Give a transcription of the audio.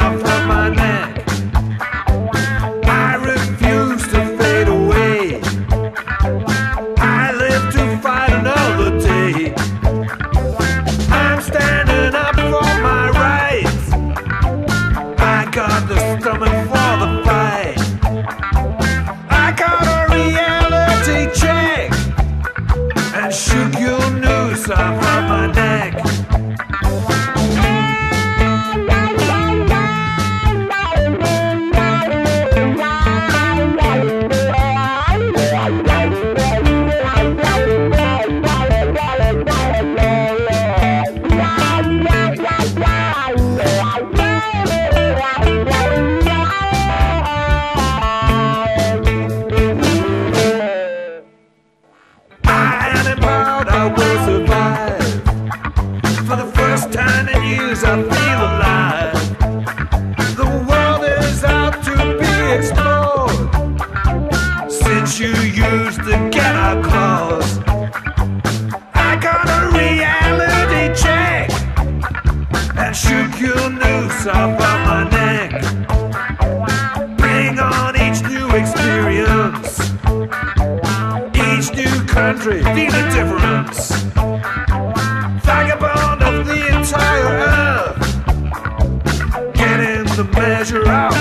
off of my neck. I refuse to fade away. I live to fight another day. I'm standing up for my rights. I got the stomach for the fight. I got a reality check and shook your noose off of my neck. I feel alive. The world is out to be explored. Since you used the get out clause, I got a reality check and shook your noose off of my neck. Bring on each new experience, each new country, feel the difference. Vagabond of the entire earth, getting the measure out